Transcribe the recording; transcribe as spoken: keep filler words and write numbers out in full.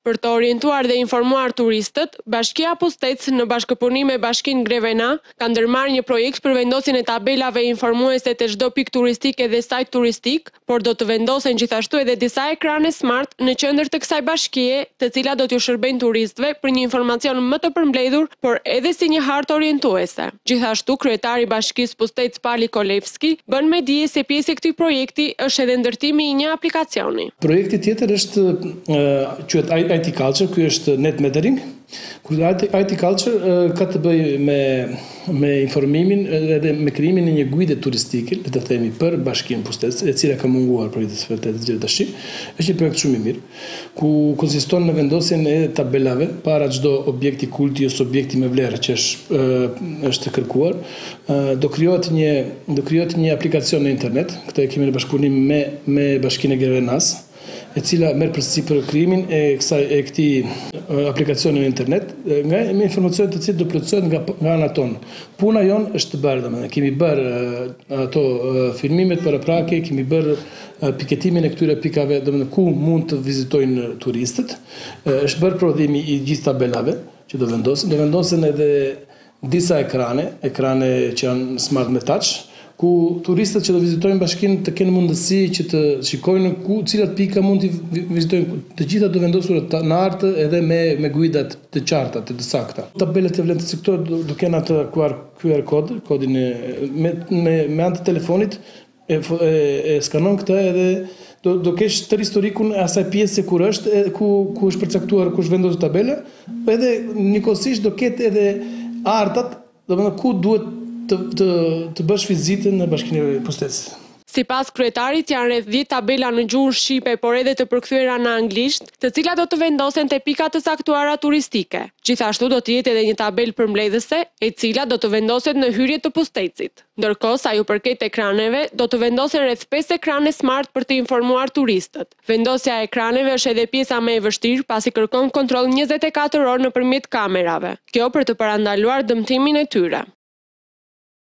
Për të orientuar dhe informuar turistët, Bashkia Pustec në bashkëpunim me Bashkinë Grevena ka ndërmarrë një projekt për vendosjen e tabelave informuese të çdo pikë turistike dhe sajt turistik, por do të vendosen gjithashtu edhe disa ekrane smart në qendër të kësaj bashkie, të cilat do t'ju shërbejnë turistëve për një informacion më të përmbledhur, por edhe si një hartë orientuese. Gjithashtu, kryetari i Bashkisë Pustec Pali Kolevski bën me dije se pjesë e këtij projekti është edhe ndërtimi i një aplikacioni. Projekti tjetër është uh, quhet I T Culture, ky është net metering. Kur I T Culture ka të bëjë me me informimin edhe me krijimin e një guide turistike, le të themi, për Bashkinë Pustec, e cila ka munguar për vitet e vërtetë deri tash. Është një projekt shumë i mirë, ku konsiston në vendosjen e tabelave para çdo objekti kulti ose objekti me vlerë që është është kërkuar. Do krijohet një do krijohet një aplikacion në internet, këtë e kemi në bashkëpunim me me Bashkinë e Grevenas, e cila merr përsëri për krijimin e kësaj e këtij aplikacioni në internet, nga me informacione të cilat do plotësohen nga nga ana tonë. Puna jon është të bërë, domethënë kemi bërë ato filmimet paraprake, kemi bërë piketimin e këtyre pikave, domethënë ku mund të vizitojnë turistët. Është bërë prodhimi i gjithë tabelave që do vendosen, do vendosen edhe disa ekrane, ekrane që janë smart me touch, ku turistët që do vizitojnë bashkinë të kenë mundësi që të shikojnë ku cilat pika mund të vizitojnë. Të gjitha do vendosur në artë edhe me me guidat të qarta, të sakta. Tabelet e vlerës këto do kenë atë Q R kod, kodin e me me, me anë të telefonit e, e, e skanon këtë edhe do do kesh tërë historikun e asaj pjese kur është, ku ku është përcaktuar kush vendos tabela, edhe njëkohësisht do ketë edhe artat, domethënë ku duhet të të të bësh vizitën në Bashkinë e Pustec. Sipas kryetarit, janë rreth dhjetë tabela në gjuhën shqipe, por edhe të përkthyera në anglisht, të cilat do të vendosen te pika të caktuara turistike. Gjithashtu do të jetë edhe një tabelë përmbledhëse, e cila do të vendoset në hyrje të Pustecit. Ndërkohë, sa ju përket ekraneve, do të vendosen rreth pesë ekrane smart për të informuar turistët. Vendosja e ekraneve është edhe pjesa më e vështirë, pasi kërkon kontroll njëzet e katër orë nëpërmjet kamerave. Kjo për të parandaluar dëmtimin e tyre.